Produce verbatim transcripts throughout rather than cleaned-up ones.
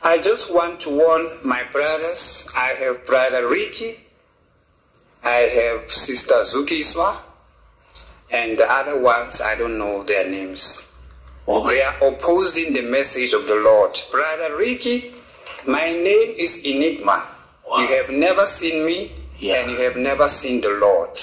I just want to warn my brothers. I have brother Ricky. I have sister Zukiswa. And the other ones, I don't know their names. Oh. They are opposing the message of the Lord. Brother Ricky, my name is Enigma. Wow. You have never seen me, yeah. and you have never seen the Lord.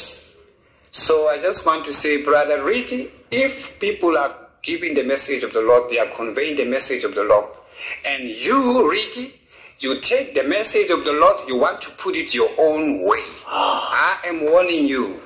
So I just want to say, Brother Ricky, if people are giving the message of the Lord, they are conveying the message of the Lord, and you, Ricky, you take the message of the Lord, you want to put it your own way. I am warning you,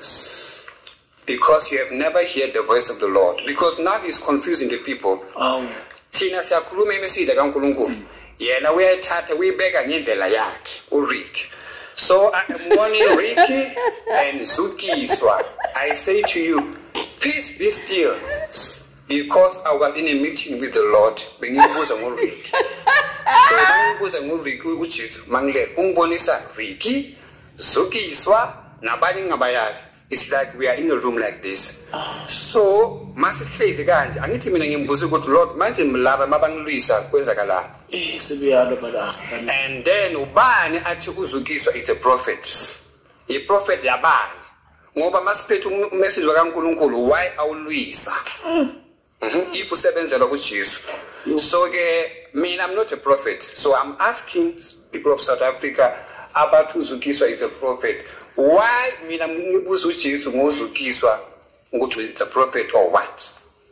because you have never heard the voice of the Lord. Because now he's confusing the people. Oh. Tina siyakhuluma imessage kaNkulunkulu. Yena uyayithatha uyibeka ngendlela yakhe uRicky. So I am warning Ricky and Zukiswa. I say to you, peace be still. Because I was in a meeting with the Lord. Bengibuza ngoRicky. So bengibuza ngoRicky uJesu mangile ungibonisa Ricky, Zukiswa nabanye ngabayazi. It's like we are in a room like this. So, masihlezi kanje angithi mina ngimbuza ukuthi Lord manje mlaba mabangilwisa kwenzakala. Eh sibiyalo bala. And then ubani athi uZukiswa is a prophet. A prophet yabani. Ngoba masiphethe umessage kaNkulunkulu why awulwisa. Mhm. If usebenzela kuJesu. So ke mina I'm not a prophet. So I'm asking people of South Africa about uZukiswa is a prophet. Why mina ngibuza uJesu ngoZukiswa ukuthi it's a prophet or what?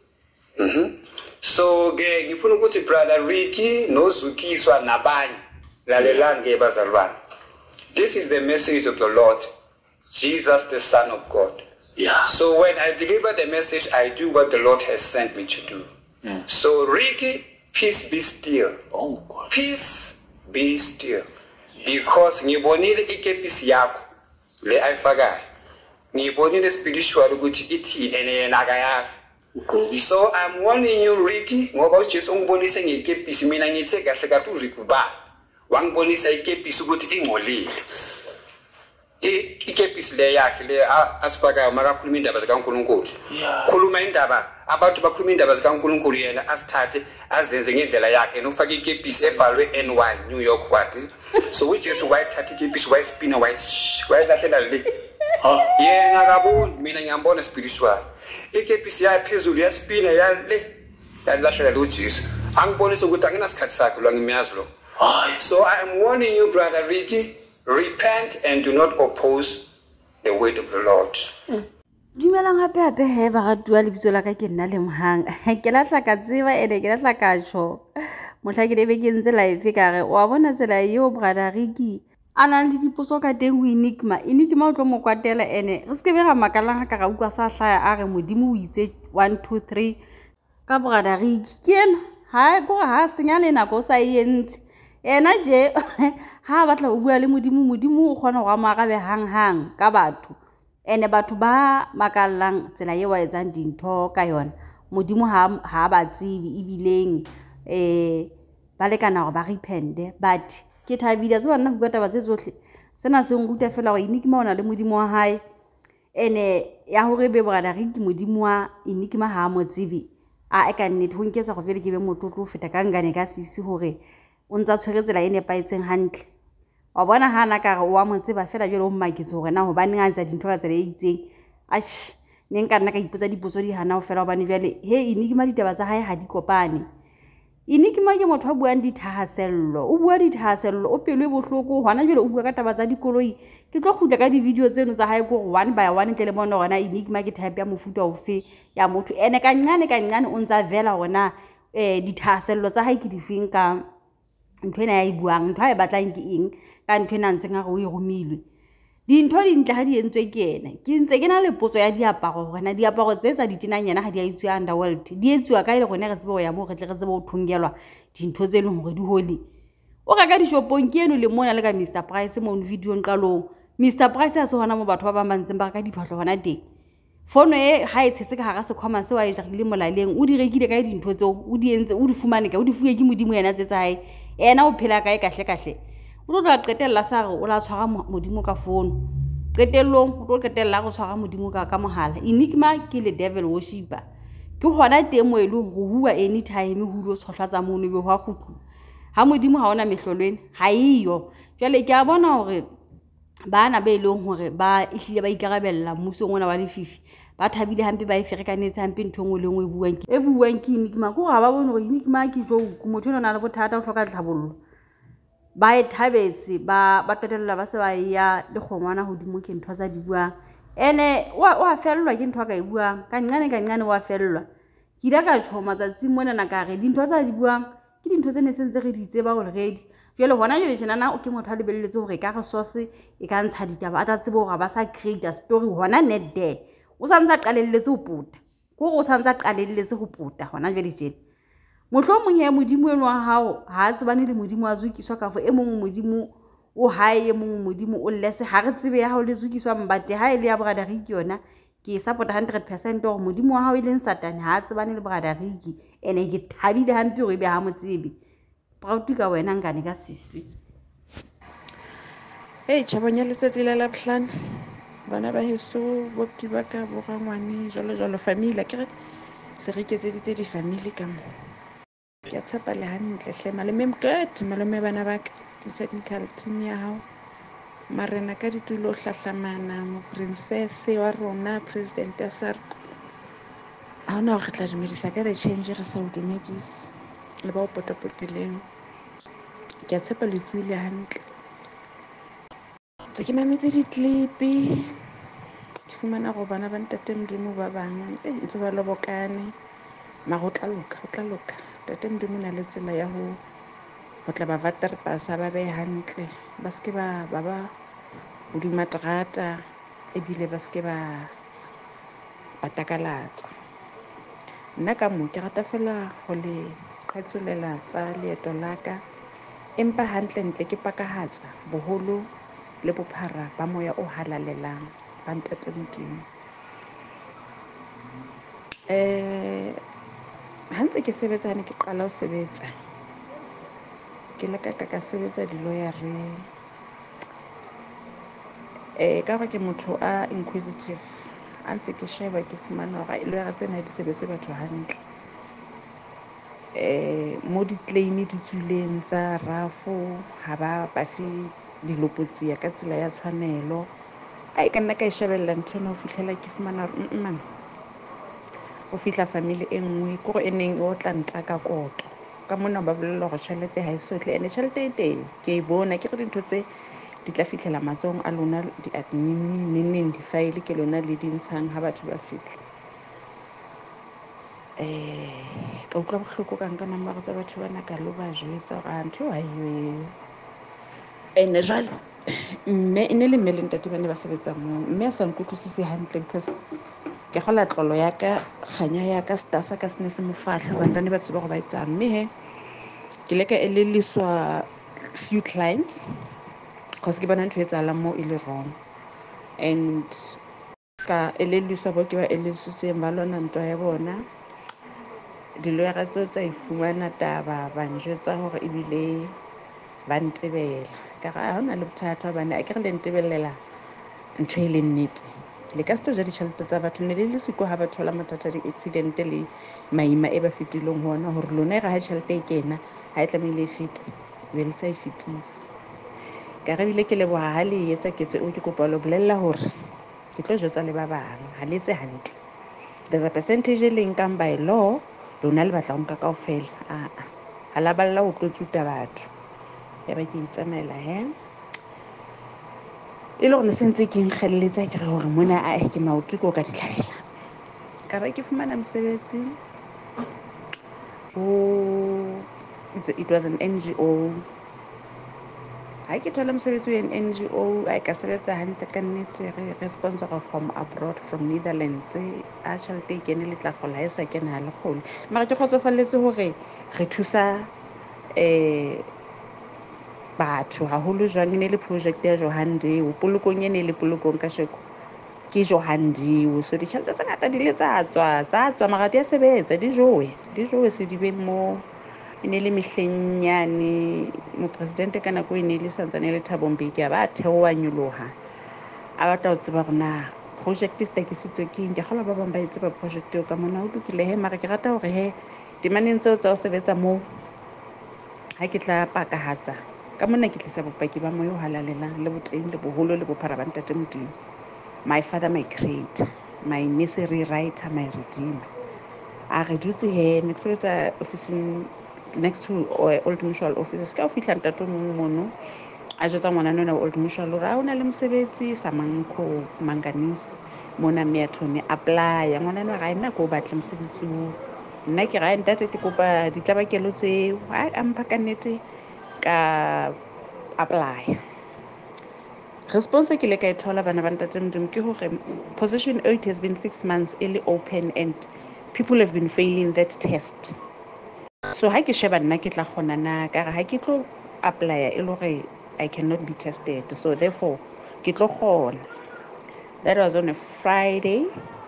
Mhm. So ke ngifuna ukuthi brother Ricky noZukiswa nabanye lalelani ke bazalwane. This is the message of the Lord, Jesus the Son of God. Yeah. So when I deliver the message, I do what the Lord has sent me to do. Mm. So Ricky, peace be still. Oh God. Peace be still. Because ngibonile ikepisi yakho le ayifakayo. Ngibonile spiritual ukuthi ithi ene yena akayazi. So I'm warning you Ricky, ngoba uJesu ungibonise ngekepisi mina ngithe kahle kahle uRicky ba. Wangibonisa ikepisi ukuthi ingcolile. Ikepisi le yakhe le asifakayo makakhuluma indaba zikaNkulunkulu. Khuluma indaba abantu bakhuluma indaba zikaNkulunkulu yena asithathe azenze ngendlela yakhe nokufaka ikepisi ebhalwe N Y New York what. So which is white ikepisi white spinner white white lahlela le. Yena akaboni mina ngiyambona spiritual. Ikepisi yaphezulu ya spinner ya le yalahlela lo Jesus. Angibonisa ukuthi anginasikhathi sakhe lo ngimiyazi lo. So I am warning you brother Ricky, repent and do not oppose the word of the Lord. Dumelang hape hape he ba gatua lebitso la ka ke nna le mohang ke latla ka tseba ene ke latla ka tsho mohla ke debe ke ntse live ka re wa bona tsela yo brother Ricky ana le dipotso ka teng ho Enigma Enigma o tlo mo kwatela ene re se ke be ga makalang ka ga utlwa sa hlaya a re modimo o itse one two three ka brother Ricky ke ena ha go ha senya le nako sa yentse ena je ha batla o bua le modimo modimo o khona go amagabe hang hang ka batho ene batho ba makallang tsela ye wa etsang dintho ka yona modimo ha ha ba tsibi ibileng eh ba lekana go ba repente but ke thabile tse bana go taba tse tsohle sena se nguta fela go Enigma ona le modimo wa hae ene ya hore be brother Ricky modimo wa Enigma ha mo tsibi a e ka nnete ho nketsa go fele ke be motlotlo feta ka ngane ka sisi hore o ntsa tshwere tsela ene pa etseng hantle wa bona hana ka re wa motse ba fela jelo o mmaketse gore na ho ba neng a tsa dintho ka tsela e itseng ash ne nka nna ka ipotsa dipotso di hana o fela ba ne jale he Enigma ditaba tsa hae ha di kopane Enigma ke motho a buang dithahasello o bua dithahasello o pelo e bohloko hona jelo o bua ka taba tsa dikoloi ke tlo khutla ka di video tseno tsa hae go one by one tle le bona gona Enigma ke type ya mofuta ofe ya motho ene ka nyane ka nyane o ntsa vela gona eh dithahasello tsa hae ke di feng ka ntwe na ya ibuang ntwa e batlang ke eng ka ntwe na ntseng ga go e romilwe dintho di ntle ga di entswe ke ene ke ntse ke na le potso ya diaparo gore na diaparo tse tsa ditinanyana ga di a itswe underworld di etswa ka ile gone re tsebe go ya mo re tle re tsebe go thungelwa dintho tse leng gore di holi o ka ka di shopong ke eno le mona le ka Mister Price mo video nqalong Mister Price a se hona mo batho ba ba mantseng ba ka diphahlo hona teng fono e ha e tshetse ka ga se khoma se wa e jagile molaleng o di rekile ka dintho tseo o di entse o di fumane ka o di fuye ke modimo yena tse tsa hae ena o phela kae kahle kahle o tlo tla qetella sa re o la tshwara modimo ka fono qetellong o tlo qetella go tshwara modimo ka ka mohala Enigma ke le devil worshipper ke gona teng mo e leng go bua anytime ho lo tshotlatsa mono be ho khutlu ha modimo ha ona mehlolweni ha iyo jwale ke a bona hore bana be leng hore ba ihlile ba ikarabella mmusong ona wa lefifi ba thabile hampe ba e ferekanetse hampe ntho engwe le engwe e buang ke e buang ke Enigma ko ga ba bone hore Enigma ke joke motho o na le bothata o hloka tlhabollo ba e thabetse ba ba qetella ba se ba ya le kgongwana hodimo ke ntho tsa di buang ene wa wa fellwa ke ntho ka e buang ka nngane ka nngane wa fellwa ke ila ka tshoma tsatsing mona na ka re dintho tsa di buang ke dintho tse ne sentse re di tseba already jwale hona jwale tjenana o ke motho a lebelletse hore ka re source e ka ntsha ditaba a tla tsebe hore ba sa create a story hona net there o sa ntse a qalelletse ho puta ko go sa ntse a qalelletse ho puta hona jwale tjena mohlomong ya modimo eno wa hao ha tsebane le modimo wa Zukiswa ka fo e mong modimo o hae e mong modimo o lese ha re tsebe ya hao le Zukiswa mbate ha ile ya brother Ricky yona ke support one hundred percent hore modimo wa hao e leng satane ha tsebane le brother Ricky ene ke thabile hampe hore be ha mo tsebe proud ka wena ngane ka sisi hey chabonya letsatsi la labohlano bana ba heso bopti ba ka borangwane jalo jalo family ke re se re ketseditse di family ka mo ke a tshepa le hantle hle malome mkete malome bana ba ka di technical team ya hao marena ka ditulo hlahlamana mo princess wa rona president ya sarko ha ona go tla dumedisa ka the change re sa o dumedise le ba o potapotileng ke a tshepa le tswile hantle tse ke mametse ditlipi ke fumana go bana ba ntate Modimo ba bang e ntse ba lobokane ma go tla loka go tla loka ntate Modimo na le tsela ya ho go tla ba vater pasa ba be hantle ba ske ba ba ba hodima terata e bile ba ske ba ba takalatsa nna ka mo ke rata fela go le qhatsolela tsa leeto la ka empa hantle ntle ke pakahatsa boholo le bophara ba moya o halalelang ba ntate Modimo eh ha ntse ke sebetsa ne ke qala ho sebetsa ke la ka ka sebetsa di-lawyereng eh ka re ke motho a inquisitive a ntse ke sheba ke fumana hore lawyer tsena di sebetse batho hantle eh mo di-claim di tswileng tsa rafo ha ba ba fi dilopotsi ya ka tsela ya tshwanelo a e ka nna ka e shebella ntho no fihlela ke fumana hore mmang o fihla family e nngwe ko go eneng o tla nta ka koto ka mona ba bolella gore tšhelete ha e sotle ene tšhelete e teng ke e bona ke re dintho tse di tla fihlela matsong a lona di-admin neneng di-file ke lona le dintshang ha batho ba fihla eh ka utlwa bohloko ka nka number tsa batho bana ka lo ba jwetsa gore a ntho ha iyo eo ene jwale mme e ne le mme le ntate ba ne ba sebetsa moo mme a sa nkutlwisise hantle because ke gola tlolo ya ka kganya ya ka stasa ka sene se mofahlo ba ntane ba tseba go ba etsang mme he ke leka eleliswa few clients because ke bona ntho e etsahalang moo e le wrong and ka eleliswa bo ke ba elelisitseng ba lona ntwa ya bona diloyara tseo tsa e fumana taba ba njwetsa hore ebile ba ntebela ka ga ha hona le bothata hobane a ke re le ntebellela ntho e le nnete le ka sto ja ditšhelete tsa batho ne le le siko ha ba thola mathata di-accident le maima e ba fetileng ho ona hore lona e re ha tšhelete e kena ha e tlamehile e fete be le sa e fetise ka re bile ke leboha ha le etsa ketso eo ke kopa lo bolella hore ke tlo jwetsa le ba bang ha le etse hantle there's a percentage e le nkang by law lona le batla ho nka kaofela a a ha la balla o tlo tsuta batho ya ba ke itsamaela he e le gore sentse ke nkgelletsa ke re hore mona a ke maoto ko ka ditlhabela ka ba ke fumana mosebetsi ho it was an N G O ha ke thola mosebetsi wa N G O a ka sebetsa hantle ka nnete re sponsor from abroad from Netherlands a tšhelete e kene le tla kgola e sa kena ha le kgole mara ke kgotsofalletse hore re thusa eh batho haholo jwang ne le project ya Johandeo polokong ene le polokong ka sheko ke Johandeo so ditšhelete tsa ngata di le tsa tswa tsa tswa mara di a sebetsa di jowe di jowe se di be mo ene le mehleng yane mo president ka nako ene le santsane le Thabo Mbeki ba theoa nyoloha a batla ho tseba rona project e stakisitswe ke nke kgola ba bang ba itse ba project eo ka mona o lokile he mara ke rata hore he dimaneng tseo tsa o sebetsa mo ha ke tla pakahatsa ka mona ke tlisa bopaki ba moya o halalelang le boteng le boholo le bophara ba ntate Modimo, my father, my creator, my nursery writer, my redeemer. A re dutse he ne ke sebetsa officing next to Old Mutual office ka o fihla ntate mong mono a jwetsa ngwana nona Old Mutual hore a o na le mosebetsi sa manko manganese mona meathone apply ngwana nwa ga ena ko batla mosebetsi o nna ke ga ntate ke kopa ditlabakelo tseo a mpha ka nnete ka apply. Response ke le ka e thola bana ba ntate Modimo ke hore position eight has been six months early open and people have been failing that test. So ha ke sheba nna ke tla kgona na ka re ha ke tlo apply e le hore I cannot be tested, so therefore ke tlo kgona. That was on a Friday.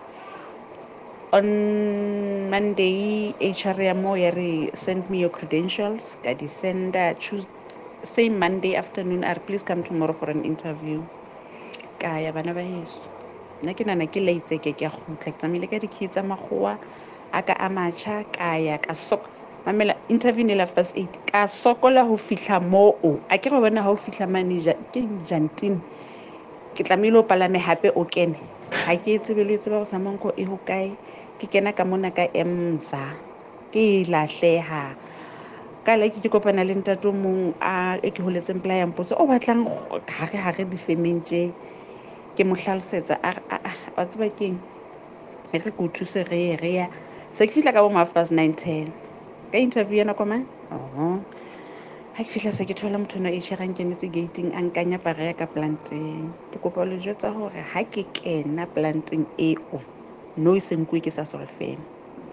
On Monday H R ya mo ya re send me your credentials ka di senda Tuesday same Monday afternoon are please come tomorrow for an interview. Ka ya bana ba heso nna ke nana ke laitse ke ke a khutla ke tsamile ka dikhi tsa makgowa a ka a matjha ka ya ka sok mamela interview ne half past eight ka sokola ho fihla moo a ke re bona ha o fihla manager ke jantin ke tlamile o palame hape o kene ha ke tsebe le tseba go samanko e ho kae ke kena ka mona ka emza ke lahleha ka la ke ke kopana le ntate mong a e ke holetseng pla ya mpotso o batlang gare gare di fementse ke mo hlalosetsa a a tseba keng e re go thuse re re ya se ke fihla ka bo half past nine ten ka interview yana kwa man oh ha ke fihla se ke thola motho no e tshirang kenetse gating a nkanya pare ya ka planteng ke kopa le jwetsa hore ha ke kena planteng eo no e senkwe ke sa solfeng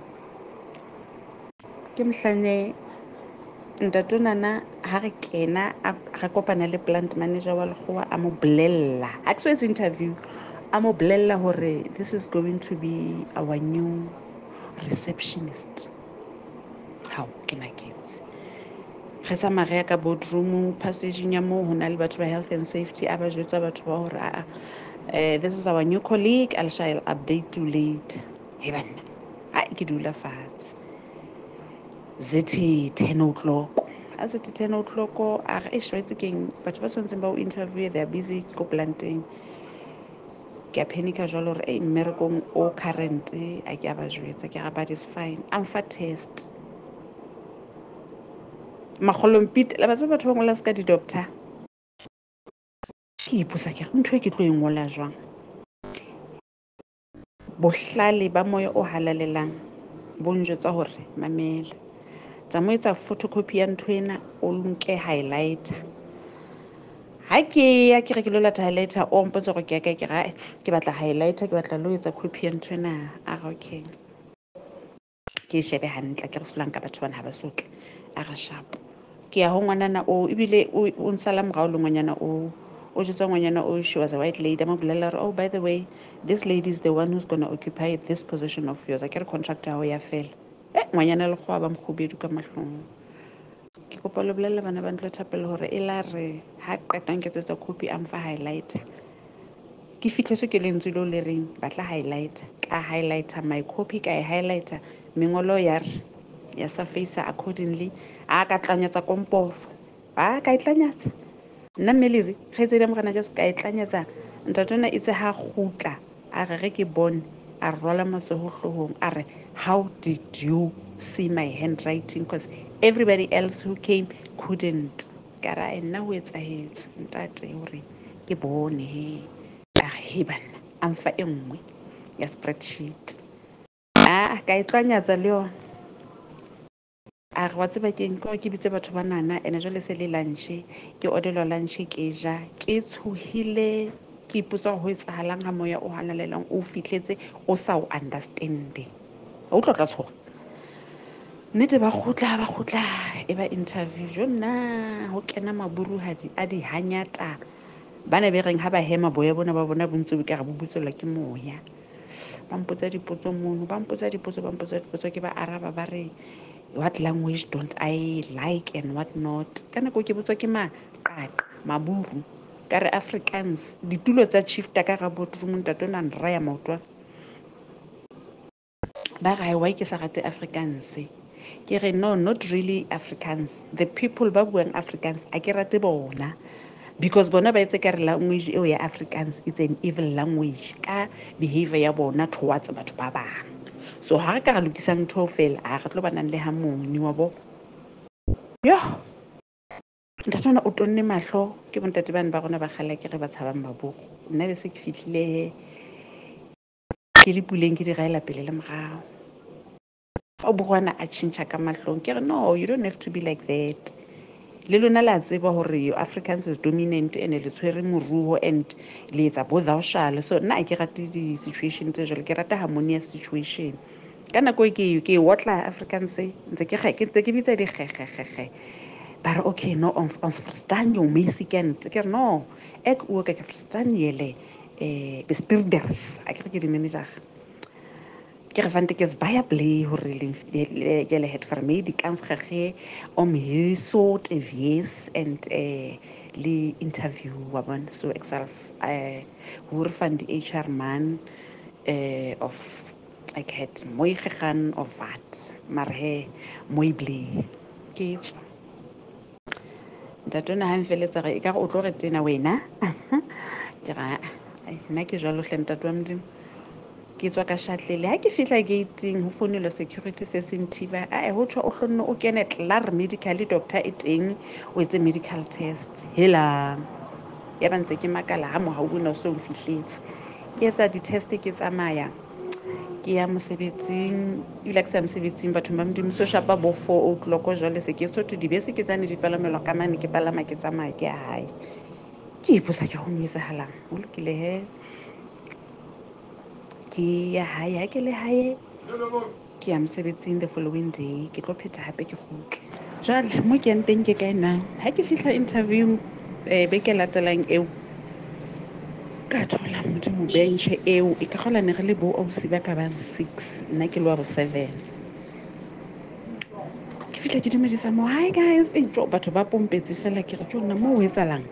ke mhlanye ntate nana ha re kena re kopana le plant manager wa lekgowa a mo blella ha ke so etsa interview a mo blella hore this is going to be our new receptionist. How can I get re tsamaya ka boardroom passaging ya mo hona le batho ba health and safety a ba jwetsa batho ba hore a this is our new colleague, I shall update you later. He bana a ke dula fatshe zithi ten o'clock as it ten o'clock a re shwetse keng batho ba sontseng ba o interview they are busy go planting ke a panica jwalo re e mmerekong o current a ke a ba jwetsa ke ga but is fine I'm for test magolompite la batho batho ba ngola ska di doctor ke ipotsa ke ntho e ke tlo e ngola jwang bohlale ba moya o halalelang bo njwetsa hore mamela tsamaetsa photocopy ya ntwena o nke highlighter ha ke ya ke re ke lo lata highlighter o mpotsa go ke ka ke ga ke batla highlighter ke batla lo etsa copy ya ntwena a ga okay ke shebe hantle ke re solang ka batho bana ha ba sotle a ga sharp ke ya ho ngwanana o ibile o nsala morao le ngwanyana o o jwetsa ngwanyana o she was a white lady mo bolela oh by the way this lady is the one who's going to occupy this position of yours a ke re contractor ho ya fela eh ngwanyana le go ba mkhubedu ka mahlong ke kopa le bolela bana ba ntlo thapelo hore e la re ha qetang ke tsetsa copy am fa highlighter ke fitlhetse ke lentswe lo le reng batla highlighter ka highlighter my copy ka highlighter mengolo ya re ya surface accordingly a ka tlanyatsa komporo ba ka itlanyatsa nna mmelizi ge tsedi mogana just ka itlanyatsa ntatona itse ha gutla a re ge ke bone a rola matsoho hlohong a re how did you see my handwriting because everybody else who came couldn't kara nna ho etsahetse ntate hore ke bone he a he bana amfa engwe ya spreadsheet a ka itlanyatsa le yona a re wa tseba ke nko ke bitse batho ba nana ene jwale se le lunch ke ordelwa lunch ke ja ke tshohile ke ipotsa ho etsahalang ha moya o halalelang o fihletse o sa o understanding o tlotla tshoga nnete ba khutla ba khutla e ba interview jona ho kena maburuhadi a di hanyata bana be reng ha ba hema boya bona ba bona bontse bo ka re bo butselwa ke moya ba mpotsa dipotso mono ba mpotsa dipotso ba mpotsa dipotso ke ba araba ba re what language don't I like and what not kana go ke botswa ke ma qaqa maburu ka re Africans ditulo tsa chief ta ka ga botroom ntatona nraya maotwa ba ga why ke sa rate Africans ke re no, not really Africans, the people ba buang Africans a ke rate bona, because bona ba etse ka re language eo ya Africans is an evil language ka behavior ya bona towards batho ba bang. So ha re ka re lokisang ntho fela a re tlo banang le ha moni wa bo yo ntatona o tonne mahlo ke bontate bane ba rona ba kgale ke re ba tshabang mabogo. Nna be se ke fihlile ke le puleng ke di gaela pele le morao o bogwana a tšhintšha ka mahlong ke re no, you don't have to be like that. Le lona la tseba hore Africans is dominant and le tshwere moruo and le etsa bo thou shall. So nna ke rate di-situation tse jalo, ke rata harmonious situation ka nako e ke ke wotla Africans ntse ke ge ke ntse ke bitsa digegegege bare okay no ons ons verstaan jou mense kent ke re no ek ook ek verstaan julle eh bestuurders ek kry die manager ke re vant ek is baie bly hoor julle het vir my die kans gegee om hier so te wees and eh die interview wabon so ek self eh hoor van die H R man eh of ek het mooi gegaan of wat maar he mooi bly ke tsho ntatona ha mfeletsa re e ka re o tlo re tena wena ke ra nna ke jalo hle ntate wa modimo ke tswa ka shatlele ha ke fihla gating ho founela security se se nthiba a ho tsho o hlonne o kene tlar medical doctor e teng o etse medical test hela ya ba ntse ke makala ha mo ha o bona o se o fihletse ke etsa di-test ke tsamaya ke ya mosebetsing ile ke sa mosebetsing batho ba modimo so shapa bo four o'clock jwale se ke tsotho dibese ke tsane di palamelwa ka mane ke palama ke tsamaya ke ya hae ke iposa ke go mo etsahalang o lokile he ke ya hae ha ke le hae ke ya mosebetsing the following day ke tlo phetha hape ke kgutle jwale mo ke yang teng ke kae nang ha ke fihla interview eh beke latelang eo ka thola modimo bench eo e ka gola ne re le bo ausi ba ka bang six nna ke lo bo seven ke fihla ke dumedisa mo hi guys e tlo batho ba pompetse fela ke re tsona mo o etsalang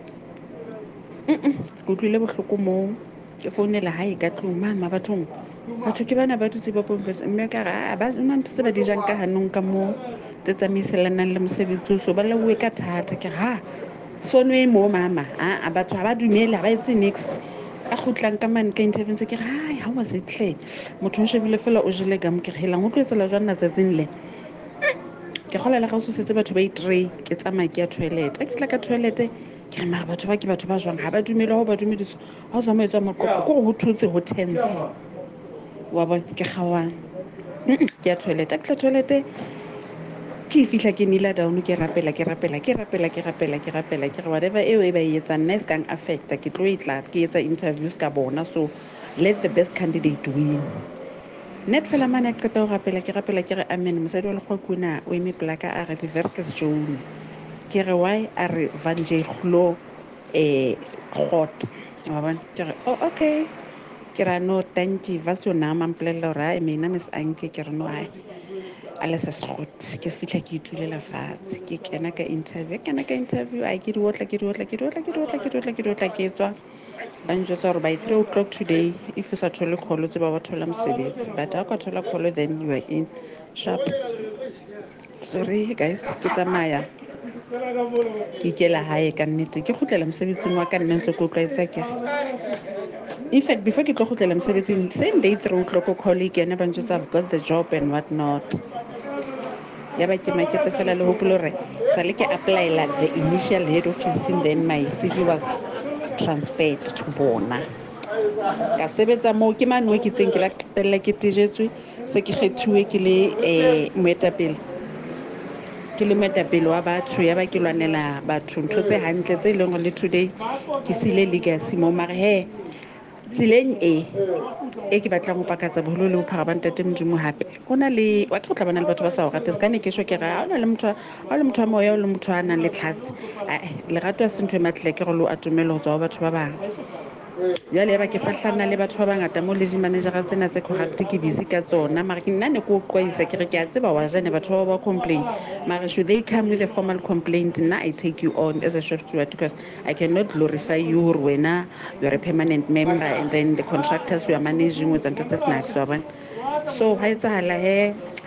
ke utlwile bohloko mo ke founela hae ka tlong mama bathong batho ke bana ba dutse ba pompetse mme ka re ba nna ntse ba di jang ka hanong ka mo tse tsamaiselanang le mosebetsi so ba lauwe ka thata ke ha sono e mo mama a batho ha ba dumele ha ba etse nix a khutlang ka man ka interview ke re hi how was it hle motho o shebile fela o jele gam ke helang o tletsela jwana na tsatsing le ke golela ga o setse batho ba i-three ke tsamaya ke ya toilet ke tla ka toilet ke re mara batho ba ke batho ba jwang ha ba dumele ho ba dumediso ha o tsama etsa moqoqo ko ho thutse ho tense wa bona ke kgawana ke ya toilet ke tla toilet ke fihla ke nila down ke rapela ke rapela ke rapela ke rapela ke rapela ke re whatever eo e ba e etsang nice kang affecta ke tlo itla ke etsa interviews ka bona so let the best candidate win net fela mane ke qeta ho rapela ke rapela ke re amen mosadi wa lekgwakuna o eme plaka a re di verkes jone ke re why a re vanje khlo eh hot wa bona ke re oh okay ke ra no thank you vas your name amplela ra e mina miss anke ke re no ai ale se sgot ke fihla ke itulela fatshe ke kena ka interview kena ka interview ai ke di otla ke di otla ke di otla ke di otla ke di otla ke di otla ke tswa ba njwetsa gore by three o'clock today if sa thole kholo tse ba ba thola mosebetsi but ha ka thola kholo then you are in sharp sorry guys ke tsamaya ke kela hae ka nnete ke khutlela mosebetsing wa ka nna ntse ko tlwaetsa ke in fact before ke tlo khutlela mosebetsing same day three o'clock ko colleague ene ba njwetsa I've got the job and what not ya ba ke maketse fela le hopolo re sa le ke apply la the initial head office then my C V was transferred to bona ka sebetsa mo ke mane we ke tseng ke la qetella ke tejetswe se ke kgethuwe ke le eh moetapele ke le moetapele wa batho ya ba ke lwanela batho ntho tse hantle tse leng le today ke sile legacy mo mare he tsileng e e ke batlang go pakatsa boholo le bophara ba ntate modimo hape go na le wa ke go tla bana le batho ba sa o rate se ka ne ke sho ke ra ona le motho a le motho a moya le motho a nang le tlhase lerato a sentho e matle ke go lo atumela go tswa batho ba bang jale ba ke fahlana le batho ba bangata mo le di manager tsena tse corrupt ke busy ka tsona mara ke nna ne ko qoisa ke re ke a tseba wa jane batho ba ba complain mara should they come with a formal complaint na I take you on as a chef steward because I cannot glorify you wena you are a permanent member and then the contractors you are managing with and that's nice so ha etsahala he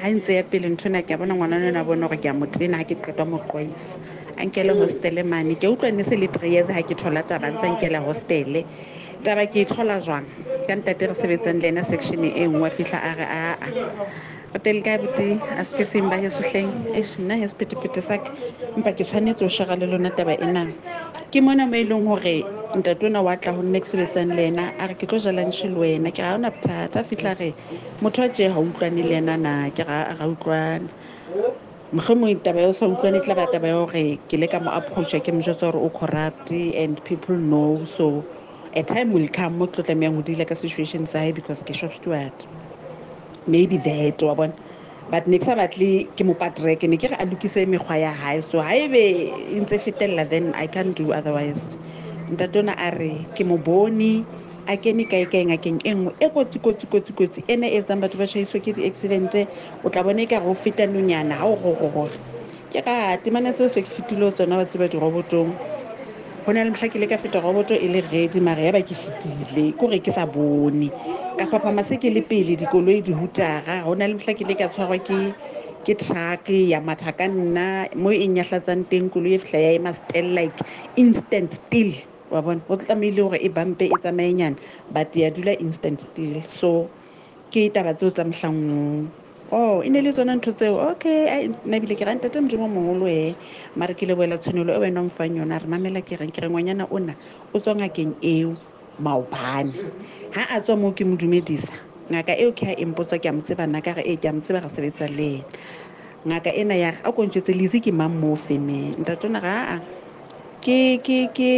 ha ntse ya pele nthona ke bona ngwana nona bona gore ke a motena ha ke qetwa mo qoisa a nkele hostel mane ke utlwa ne se le three years ha ke thola taba ntse nkela hostel taba ke thola jwang ka ntate re sebetsang le ena section e nngwe fihla a re a a hotel ka buti a se ke simba heso hleng e shina he sepetepete sa ka empa ke tshwanetse ho shara le lona taba ena ke mona mo e leng hore ntate ona wa tla ho nne ke sebetsang le ena a re ke tlo jala ntshi le wena ke ga ona bothata fihla re motho a tje ha utlwane le ena na ke ga ra utlwane mohlomong taba eo sa utlwane tla ba taba ya hore ke le ka mo approach ke mo jwetsa hore o corrupt and people know so a time will come mo tlo tlamehang ho dila ka situation sa hae because ke shop steward maybe that wa bona but ne ke sa batle ke mo patreke ne ke re a lokise mekgwa ya hae so haebe e ntse fetella then I can't do otherwise ntatona a re ke mo bone a kene kae kae ngakeng e nngwe e kotsi kotsi kotsi kotsi ena e etsang batho ba shahiswa ke di-accident o tla bone ka go feta nonyana ha o gogogore ke ga temana tseo se ke fetile ho tsona ba tseba dirobotong ho na le mohla ke le ka feta roboto e le ready mara ya ba ke fetile ko re ke sa bone ka phaphama se ke le pele dikoloi di hutara ho na le mohla ke le ka tshwarwa ke ke truck ya matha ka nna mo e nyahlatsang teng koloi e fihla ya ema still like instant still wa bona ho tlamehile hore e bampe e tsamaye nyana but ya dula instant still so ke taba tseo tsa mohlanngong oh e ne le tsona ntho tseo okay ai nna bile ke ranta teng modimo moholo e mara ke le boela tshwanelo e wena o mfang yona re mamela ke reng ke re ngwanyana ona o tswa ngakeng eo maobane ha a tswa moo ke mo dumedisa ngaka eo ke ha empotsa ke a mo tseba nna ka re e ke a mo tseba re sebetsa le ena ngaka ena ya a ko ntjetse le ke mang mo femeng ntatona ga a ke ke ke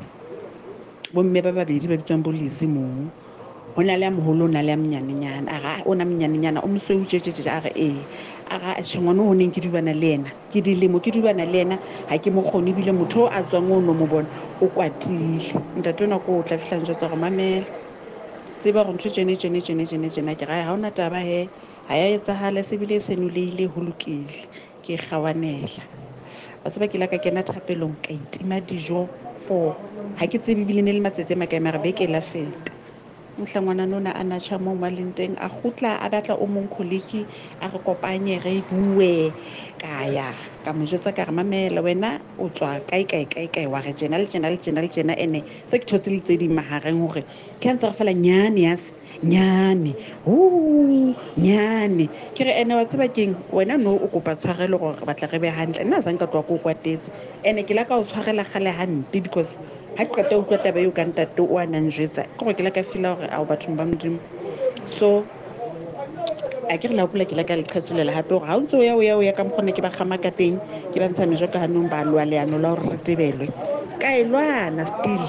bomme ba babedi ba bitswang bolisi moo ho na le a moholo o na le a monyanenyana a ga o na monyanenyana o mosweu tjetjetje a re ee a ga tshengwana ho neng ke dubana le ena ke dilemo ke dubana le ena ha ke mo kgone bile motho o a tswang o no mo bona o kwatile ntate ona ko o tla fihla njwetsa go mamela tseba go ntho tjene tjene tjene tjene tjena ke ga ha ona taba he ha ya etsahala se bile se noleile ho lokile ke kgawanela ba tseba ke la ka kena thapelong ka itima dijo for ha ke tsebe bile ne le matsetse makae mara beke la feta mohla ngwana nona a natjha moo ba leng teng a kgutla a batla o mong colleague a re kopanye re bue ka ya ka mo jwetsa ka re mamela wena o tswa kae kae kae kae wa re tjena le tjena le tjena le tjena ene se ke thotse le tse di mahareng hore ke ntse re fela nyane ya nyane hu nyane ke re ene wa tseba keng wena no o kopa tshwarelo gore re batla re be hantle nna sa nka tloa ko kwatetse ene ke la ka o tshwarela gale hampe because ha ke qeta utlwa taba eo ka ntate o a nang jwetsa ke gore ke la ka fila hore ao bathong ba modimo so a ke re la pula ke la ka leqhetsolela hape hore ha o ntse o ya o ya o ya ka mokgona ke ba gama ka teng ke ba ntsha mejo ka hanong ba lwa leano la hore re tebelwe ka e lwana still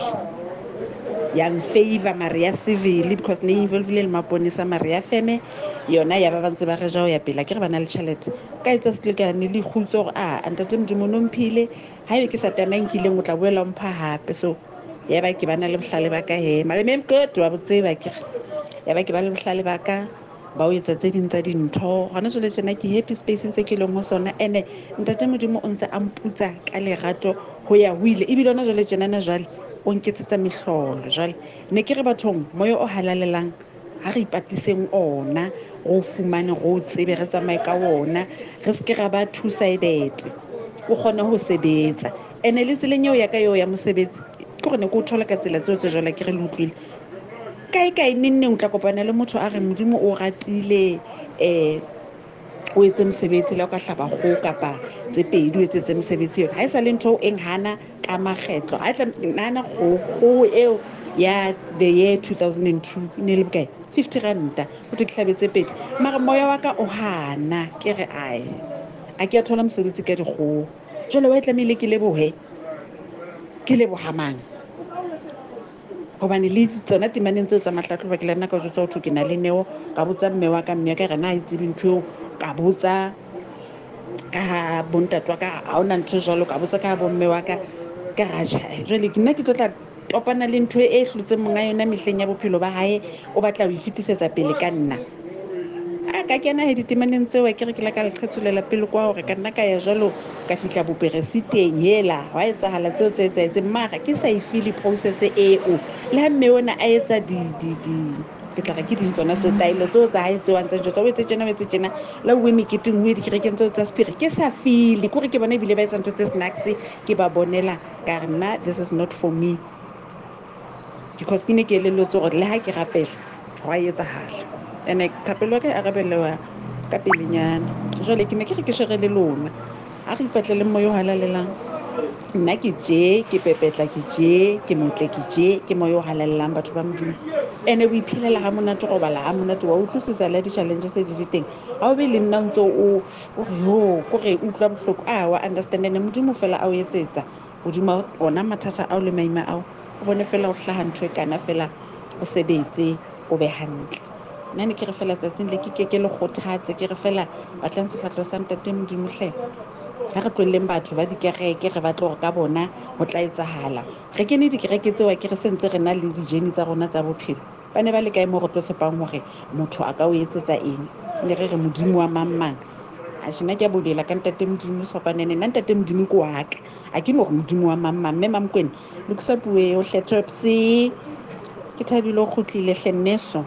yang favor mare ya civil because ne involvile le maponisa mare ya feme yona ya ba ba ntse ba re ja ho ya pela ke re ba na le tšhelete ka etsa se ka ne le khutso gore a ntate modimo no mphile ha ebe ke sa tanang kileng o tla boela mpha hape so ya ba ke ba na le bohlale ba ka he mare me good wa botseba ke ya ba ke ba le bohlale ba ka ba o etsa tse ding tsa dintho gona jwale tsena ke happy space se ke leng ho sona ene ntate modimo o ntse a mputsa ka lerato ho ya ho ile ebile ona jwale tjena na jwale o nketsetsa mehlolo jwale ne ke re bathong moyo o halalelang ha re ipatliseng ona go fumane go tsebe re tsamaye ka ona re se ke ra ba two sided o kgone ho sebetsa ene le tseleng eo ya ka eo ya mosebetsi ke gore ne ke o thola ka tsela tseo tse jwale ke re le utlwile kae kae nenne o tla kopana le motho a re modimo o ratile eh o etse mosebetsi la o ka hlaba kgo kapa tse pedi o etsetse mosebetsi eo ha e sa le ntho eng hana ka makgetlo ha e tla nana kgo eo ya the year two thousand two ne le bokae fifty ranta o tlo ke hlabetse pedi mara moya wa ka o hana ke re ai a ke a thola mosebetsi ka dikgoho jwale wa e tlamehile ke lebohe ke lebohamang hobane le tsona temaneng tseo tsa mahlahloba ke la nna ka jwetsa ho thwe ke na le neo ka botsa mme wa ka mme ka rena a itsebe ntho eo ka botsa ka bontate wa ka ha ona ntho jwalo ka botsa ka bomme wa ka ka ratjha jwale ke nna ke tlo tla topana le ntho e hlotseng monga yona mehleng ya bophelo ba hae o batla ho ifetisetsa pele ka nna a ka kena he ditemaneng tseo ke re ke la ka leqhetsolela pele kwa hore ka nna ka ya jwalo ka fihla boperesiteng hela wa etsahala tseo tse etsahetseng mara ke sa e feel process eo le ha mme ona a etsa di di di ke tla re ke ding tsona tso taile tso tsa hae tso antse jo tso etse tjena etse tjena la we meketeng we di kerekeng tso tsa spirit ke sa feel kore ke bona ebile ba etsa ntho tse snacks ke ba bonela ka rena this is not for me because ke ne ke elelletse gore le ha ke rapela go a etsahala ene thapelo ka a rabelewa ka pelenyana jwale ke ne ke re ke shere le lona a re ipatlele moyo halalelang nna ke je ke pepetla ke je ke motle ke je ke moyo halalelang batho ba modimo ene o iphelela ha monate go bala ha monate wa utlwisisa le di-challenges tse di di teng ga o be le nna ntse o re yo kore utlwa bohloko a wa understand ene modimo fela a o etsetsa godimo ona mathata ao le maima ao o bone fela o hlaha ntho e kana fela o sebetse o be hantle nna ne ke re fela tsatsing le ke ke ke le kgothatse ke re fela batlang sefatlho sa ntate modimo hle ga re tlweleng batho ba dikereke re batle gore ka bona go tla etsahala re kene dikereke tseo ke re sentse re na le dijene tsa rona tsa bophelo ba ne ba le kae mo go tlo sepang gore motho a ka o etsetsa eng le re re modimo wa mang-mang a shena ke a bolela ka ntate modimo sopanene nna ntate modimo ko wa ka a ke no gore modimo wa mang-mang mme mamkwene lokisa puo o hle topsy ke thabile o kgutlile hle nneso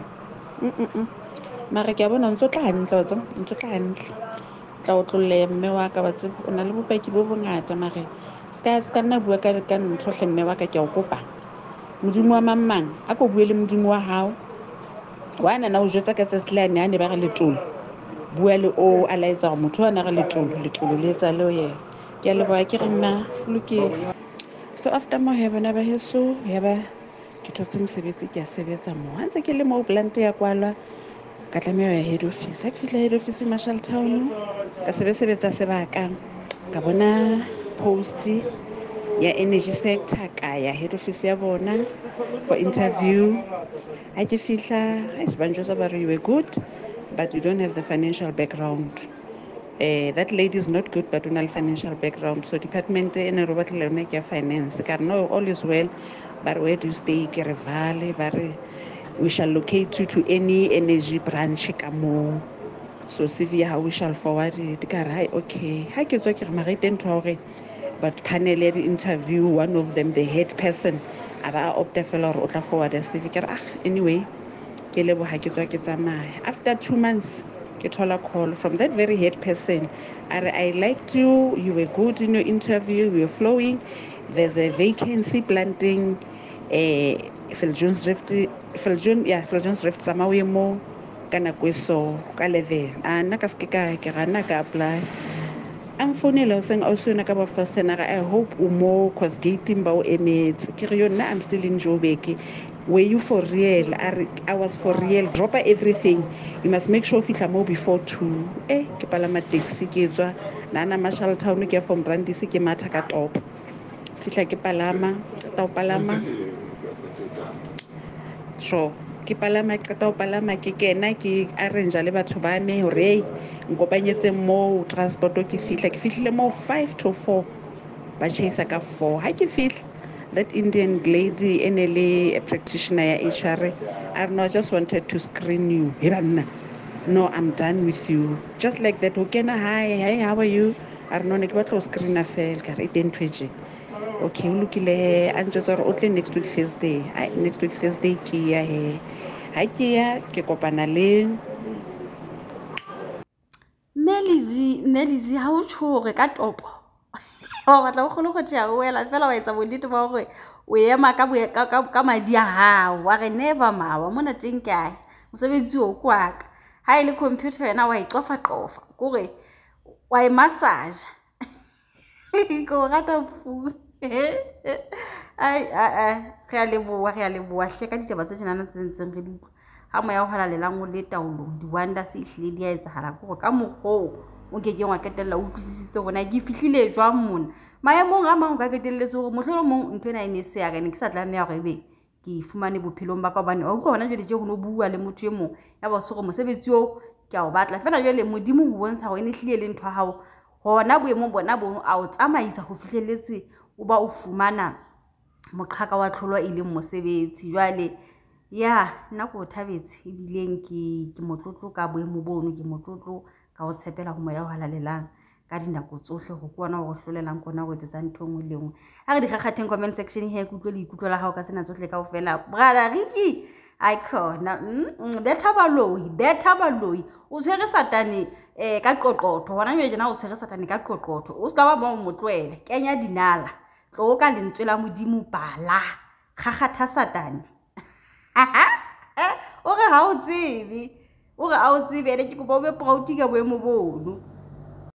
mara ke a bona ntse o tla hantle wa tseba ntse o tla hantle tla o tlolle mme wa ka ba tsebe o na le bopaki bo bongata mare ska ska nna bua ka ka ntho hle mme wa ka ke a o kopa modimo wa mang-mang a ko bue le modimo wa hao wa na na o jwetsa ka tsetlane a ne ba re letolo bua le o a laetsa gore motho a na re letolo letolo le etsa le o ye ke a leboa ke re nna lokile so after mo he bona ba heso ya ba ke thotse mosebetsi ke a sebetsa mo ha ntse ke le mo plant ya kwalwa ka tlameha ya head office ha ke fihla head office Marshall Town ka sebe sebetsa sebaka ka bona post ya energy sector ka ya head office ya bona for interview ha ke fihla ha se banjo sa ba re you were good but you don't have the financial background uh, that lady is not good but una financial background so department ene ro batla yona ke finance ka no all is well but where do you stay ke re vale ba re we shall locate you to any energy branch ka mo so C V how we shall forward it ka re okay ha ke tswa ke re mara iteng twa hore but panel ya di interview one of them the head person aba opta fela hore o tla forward C V ke re ah anyway ke lebo ha ke tswa ke tsamaya after two months ke thola call from that very head person are I liked you you were good in your interview we were flowing there's a vacancy planting eh Philjohn's Rift Philjon yeah Philjohn's Rift samawe mo kana kweso ka level ana ka ske ka ke gana ka apply I'm phonela o seng o sona ka ba first and I hope o mo cause gating ba o emetse ke re yona I'm still in Joburg were you for real I, I was for real drop everything you must make sure fitla mo before two eh ke palama taxi ke tswa nana Marshall Town ke from Brandisi ke matha ka top fitla ke palama ta palama sure ke palama ke ta palama ke kena ke arrange le batho ba me hore nkopanyetse mo transport ke fihla ke fihlile mo five to four ba chase ka four ha ke fihla that Indian lady enele a practitioner ya H R I no just wanted to screen you hiranna no I'm done with you just like that okay na hi hi how are you I no ne ke batla screen a fela ka re didn't twitch okay o lokile a ntse re o tle next week Thursday ai next week Thursday ke ya he ha ke ya ke kopana le Nelizi Nelizi ha o tshore ka topo wa batla o kholo go tšea o ela fela wa etsa bonnete ba gore o ema ka ka ka madi a hao wa re never mawa mona teng kae mosebetsi o kwaka ha ile computer yena wa iqofa qofa kore wa e massage go rata fu ai ai re a leboa re a leboa hle ka ditaba tse tsenana tse ntseng re di ha mo ya ho halalela ngo le taolong di wonder se ihlile di a etsahala gore ka mogho o ke ke wa ketella o tlisitse bona ke fihlile jwang mona maemong a mang ka ketelletse gore mohlolo mong ntwe na ine se ya gane ke sa tla meya go ebe ke ifumane bophelong ba ka bane o go bona jwe je go no bua le motho e mong ya ba se go mosebetsi o ke a o batla fela jwe le modimo ho bontsha go ene hlile le ntwa hao gona boemo bona bo a o tsamaisa go fihleletse o ba o fumana moqhaka wa tlholwa ile mosebetsi jwale ya nna go thabetse e bileng ke ke motlotlo ka boemo bono ke motlotlo ka o tshepela go moya o halalelang ka dinako tsohle go kwana go hlolelang kona go etsa ntho ngwe le ngwe a re di gakgatheng comment section he ke utlwe le ikutlwa la hao ka sena tsohle kaofela brother Ricky ai khona betha baloi betha baloi o tshwere satane eh ka qoqotho hona jwe jena o tshwere satane ka qoqotho o ska ba mo motlwele kenya dinala tlo ka lentswe la modimo bala gagata satane o re ha o tsebe o re ha o tsebe ene ke go bo be proud ka boemo bono